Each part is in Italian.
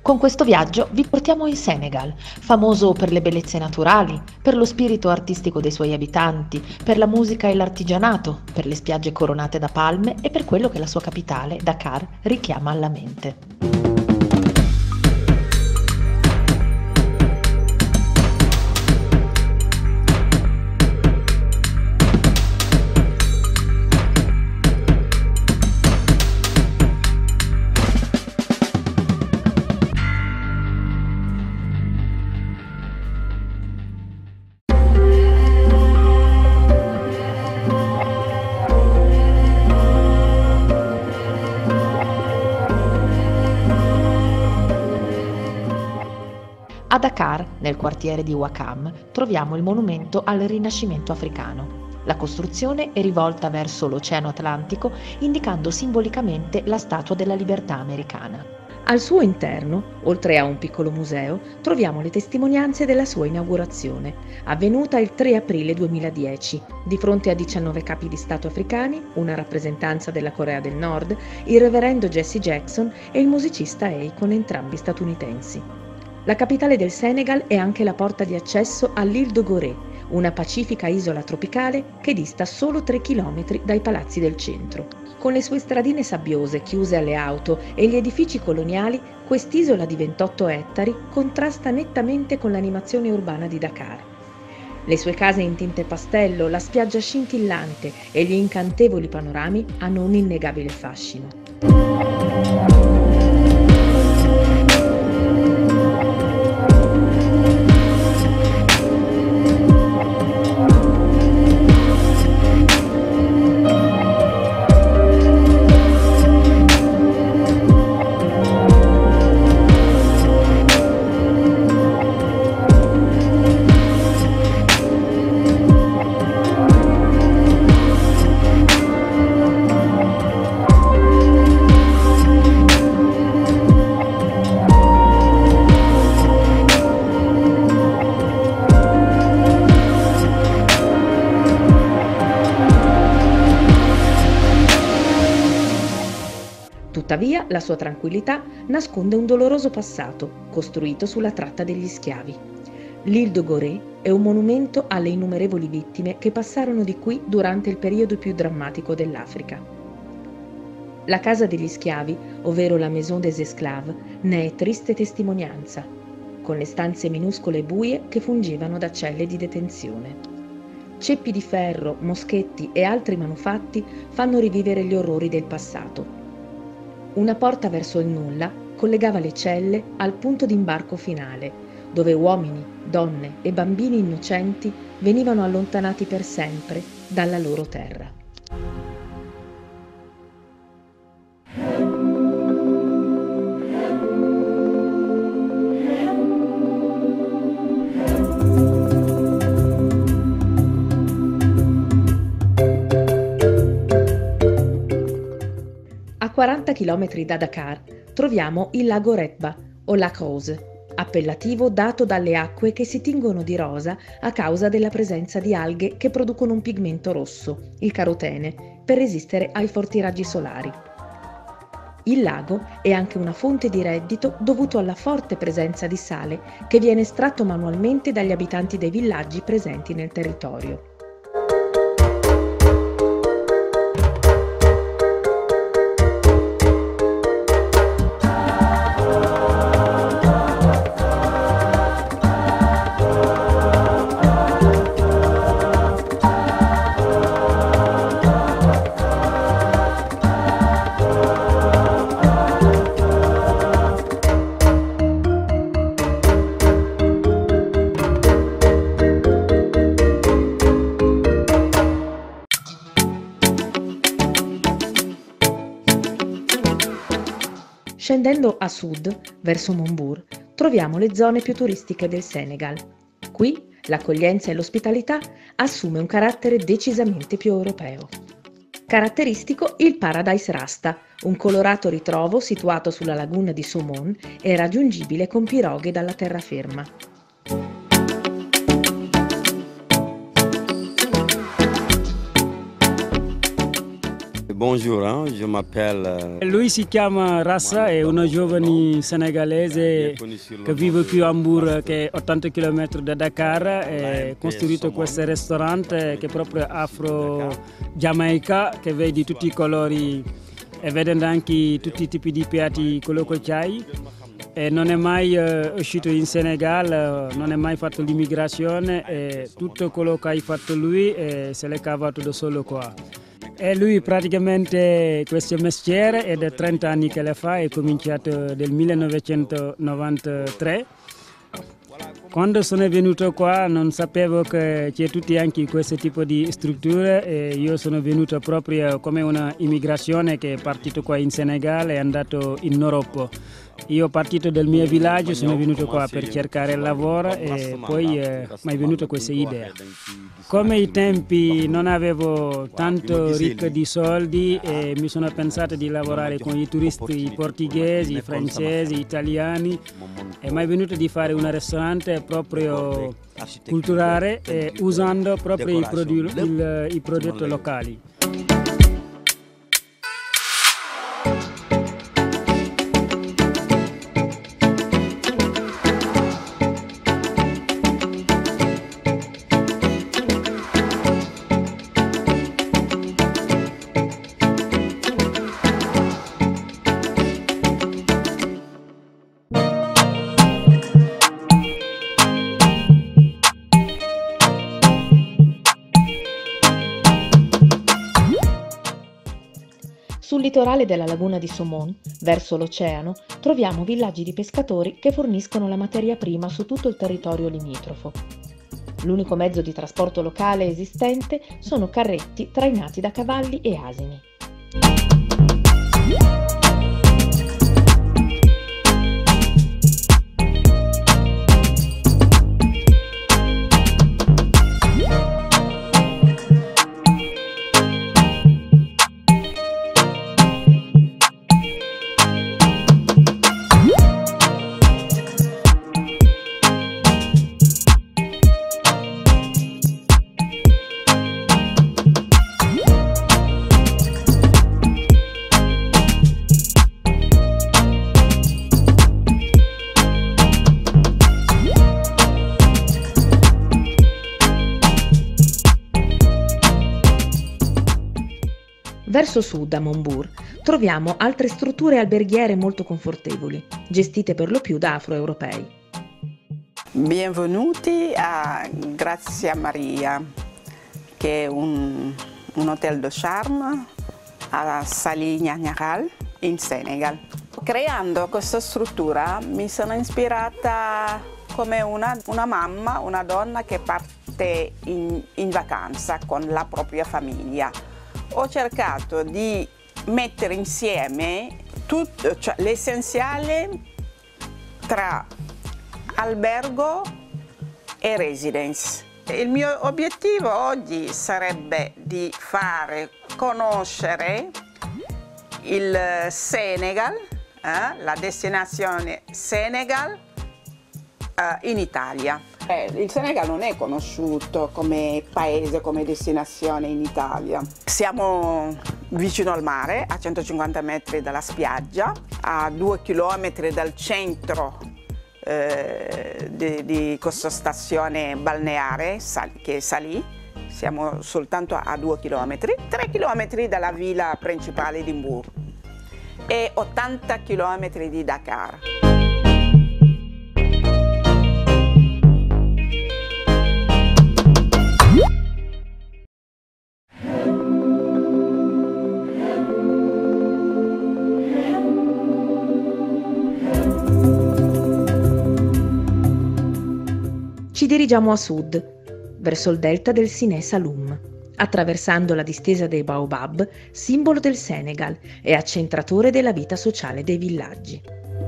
Con questo viaggio vi portiamo in Senegal, famoso per le bellezze naturali, per lo spirito artistico dei suoi abitanti, per la musica e l'artigianato, per le spiagge coronate da palme e per quello che la sua capitale, Dakar, richiama alla mente. A Dakar, nel quartiere di Wakam, troviamo il monumento al Rinascimento africano. La costruzione è rivolta verso l'Oceano Atlantico, indicando simbolicamente la Statua della Libertà americana. Al suo interno, oltre a un piccolo museo, troviamo le testimonianze della sua inaugurazione, avvenuta il 3 aprile 2010, di fronte a 19 capi di Stato africani, una rappresentanza della Corea del Nord, il reverendo Jesse Jackson e il musicista Akon, entrambi statunitensi. La capitale del Senegal è anche la porta di accesso all'Île de Gorée, una pacifica isola tropicale che dista solo 3 km dai palazzi del centro. Con le sue stradine sabbiose chiuse alle auto e gli edifici coloniali, quest'isola di 28 ettari contrasta nettamente con l'animazione urbana di Dakar. Le sue case in tinte pastello, la spiaggia scintillante e gli incantevoli panorami hanno un innegabile fascino. Tuttavia, la sua tranquillità nasconde un doloroso passato, costruito sulla tratta degli schiavi. L'Île de Gorée è un monumento alle innumerevoli vittime che passarono di qui durante il periodo più drammatico dell'Africa. La casa degli schiavi, ovvero la Maison des Esclaves, ne è triste testimonianza, con le stanze minuscole e buie che fungevano da celle di detenzione. Ceppi di ferro, moschetti e altri manufatti fanno rivivere gli orrori del passato. Una porta verso il nulla collegava le celle al punto d'imbarco finale, dove uomini, donne e bambini innocenti venivano allontanati per sempre dalla loro terra. A 40 km da Dakar troviamo il lago Retba o Lac Rose, appellativo dato dalle acque che si tingono di rosa a causa della presenza di alghe che producono un pigmento rosso, il carotene, per resistere ai forti raggi solari. Il lago è anche una fonte di reddito dovuto alla forte presenza di sale che viene estratto manualmente dagli abitanti dei villaggi presenti nel territorio. Scendendo a sud, verso Montbourg, troviamo le zone più turistiche del Senegal. Qui l'accoglienza e l'ospitalità assume un carattere decisamente più europeo. Caratteristico il Paradise Rasta, un colorato ritrovo situato sulla laguna di Saumon e raggiungibile con piroghe dalla terraferma. Bonjour, je m'appelle... Lui si chiama Rassa, è una giovane senegalese che vive qui a Hamburg, che è 80 km da Dakar, e ha costruito questo ristorante che è proprio afro-giamaica, che vedi tutti i colori e vedendo anche tutti i tipi di piatti, quello che c'hai. E non è mai uscito in Senegal, non è mai fatto l'immigrazione, e tutto quello che ha fatto lui se l'è cavato da solo qua. E lui praticamente questo mestiere è da 30 anni che lo fa, è cominciato nel 1993. Quando sono venuto qua non sapevo che c'è tutti anche questo tipo di strutture, e io sono venuto proprio come una immigrazione che è partito qua in Senegal e è andato in Europa. Io partito dal mio villaggio, sono venuto qua per cercare lavoro e poi mi è venuta questa idea. Come ai tempi non avevo tanto ricco di soldi, e mi sono pensato di lavorare con i turisti portoghesi, francesi, italiani, e mi è venuto di fare un ristorante proprio culturale usando proprio i prodotti locali. Sul litorale della laguna di Somon, verso l'oceano, troviamo villaggi di pescatori che forniscono la materia prima su tutto il territorio limitrofo. L'unico mezzo di trasporto locale esistente sono carretti trainati da cavalli e asini. Verso sud, a Montbourg, troviamo altre strutture alberghiere molto confortevoli, gestite per lo più da afroeuropei. Benvenuti a Grazia Maria, che è un hotel de charme a Saly Nianiaral, in Senegal. Creando questa struttura mi sono ispirata come una mamma, una donna che parte in vacanza con la propria famiglia. Ho cercato di mettere insieme tutto, cioè l'essenziale tra albergo e residence. Il mio obiettivo oggi sarebbe di fare conoscere il Senegal, la destinazione Senegal in Italia. Il Senegal non è conosciuto come paese, come destinazione in Italia. Siamo vicino al mare, a 150 metri dalla spiaggia, a 2 chilometri dal centro di questa stazione balneare che è Saly. Siamo soltanto a 2 chilometri, 3 chilometri dalla villa principale di Mbour e 80 chilometri di Dakar. Ci dirigiamo a sud, verso il delta del Sinè Saloum, attraversando la distesa dei Baobab, simbolo del Senegal e accentratore della vita sociale dei villaggi.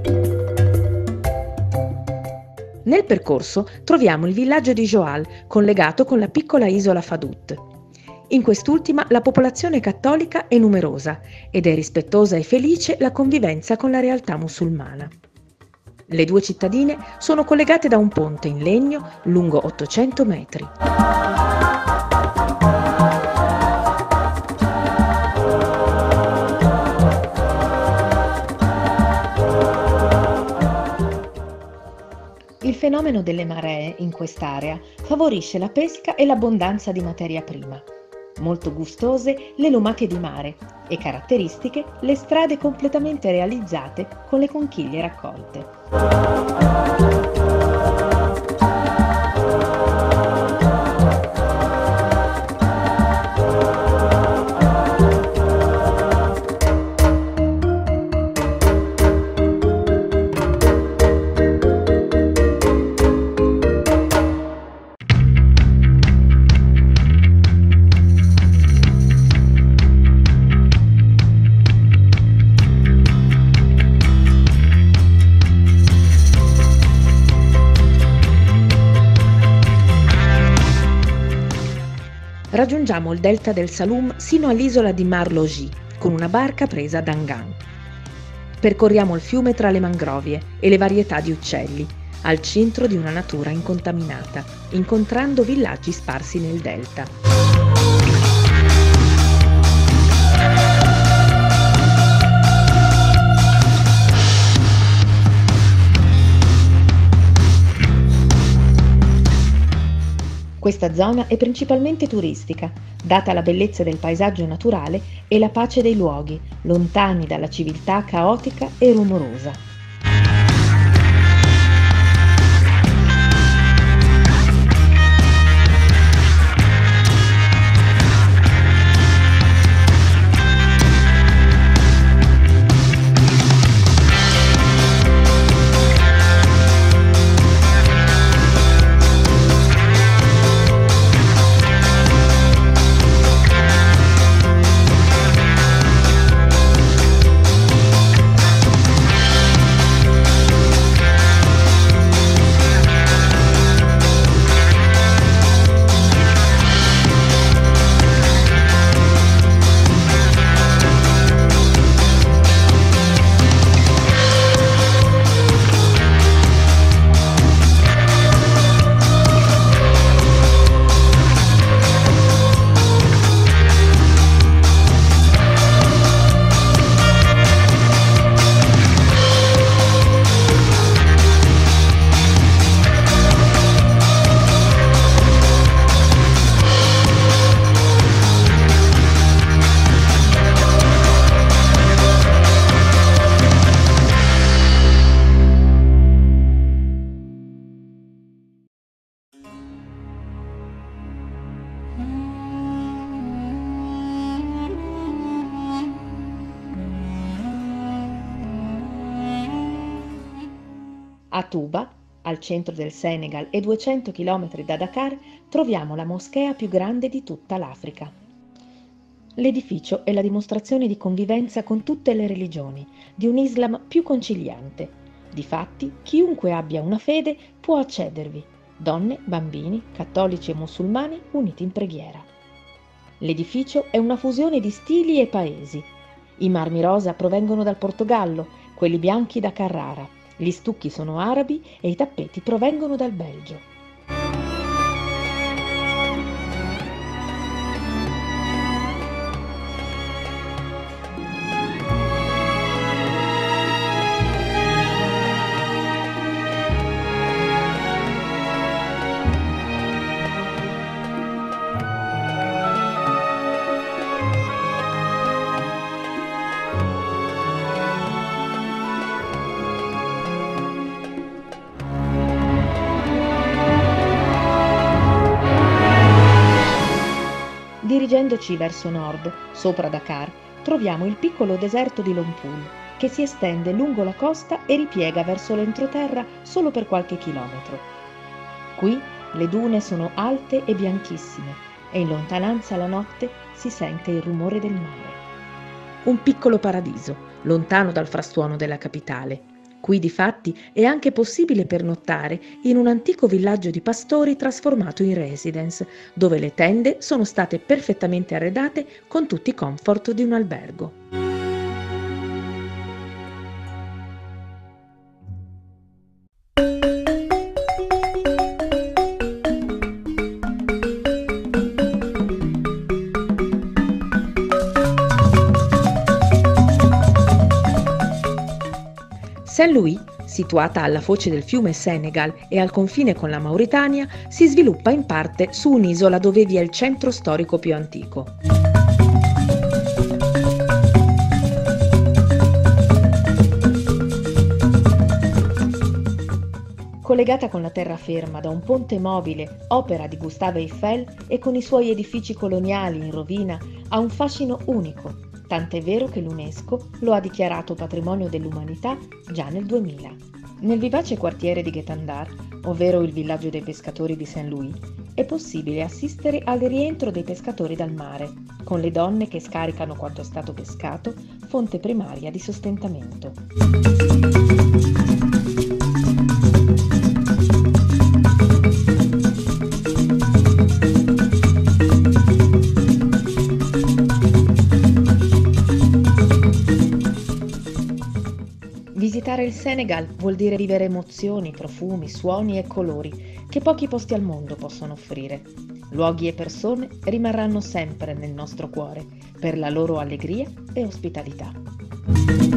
Nel percorso troviamo il villaggio di Joal, collegato con la piccola isola Fadout. In quest'ultima la popolazione cattolica è numerosa ed è rispettosa e felice la convivenza con la realtà musulmana. Le due cittadine sono collegate da un ponte in legno lungo 800 metri. fenomeno delle maree in quest'area favorisce la pesca e l'abbondanza di materia prima. Molto gustose le lumache di mare e caratteristiche le strade completamente realizzate con le conchiglie raccolte. Raggiungiamo il delta del Saloum sino all'isola di Marlogis con una barca presa ad Angan. Percorriamo il fiume tra le mangrovie e le varietà di uccelli, al centro di una natura incontaminata, incontrando villaggi sparsi nel delta. Questa zona è principalmente turistica, data la bellezza del paesaggio naturale e la pace dei luoghi, lontani dalla civiltà caotica e rumorosa. A Touba, al centro del Senegal e 200 km da Dakar, troviamo la moschea più grande di tutta l'Africa. L'edificio è la dimostrazione di convivenza con tutte le religioni, di un Islam più conciliante. Difatti, chiunque abbia una fede può accedervi, donne, bambini, cattolici e musulmani uniti in preghiera. L'edificio è una fusione di stili e paesi. I marmi rosa provengono dal Portogallo, quelli bianchi da Carrara. Gli stucchi sono arabi e i tappeti provengono dal Belgio. Dirigendoci verso nord, sopra Dakar, troviamo il piccolo deserto di Lompoul, che si estende lungo la costa e ripiega verso l'entroterra solo per qualche chilometro. Qui le dune sono alte e bianchissime e in lontananza la notte si sente il rumore del mare. Un piccolo paradiso, lontano dal frastuono della capitale. Qui difatti è anche possibile pernottare in un antico villaggio di pastori trasformato in residence, dove le tende sono state perfettamente arredate con tutti i comfort di un albergo. Saint-Louis situata alla foce del fiume Senegal e al confine con la Mauritania, si sviluppa in parte su un'isola dove vi è il centro storico più antico. Collegata con la terraferma da un ponte mobile, opera di Gustave Eiffel, e con i suoi edifici coloniali in rovina, ha un fascino unico, tant'è vero che l'UNESCO lo ha dichiarato patrimonio dell'umanità già nel 2000. Nel vivace quartiere di Guet-Ndar, ovvero il villaggio dei pescatori di Saint-Louis, è possibile assistere al rientro dei pescatori dal mare, con le donne che scaricano quanto è stato pescato, fonte primaria di sostentamento. Visitare il Senegal vuol dire vivere emozioni, profumi, suoni e colori che pochi posti al mondo possono offrire. Luoghi e persone rimarranno sempre nel nostro cuore per la loro allegria e ospitalità.